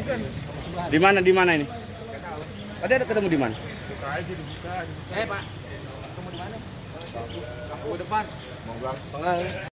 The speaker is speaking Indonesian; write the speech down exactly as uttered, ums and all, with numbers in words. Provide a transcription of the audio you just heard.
Di mana di mana ini? Tadi ada ketemu di mana? Buka aja dibuka. Eh Pak, ketemu di mana? Kampung depan. Mau bilang setengah.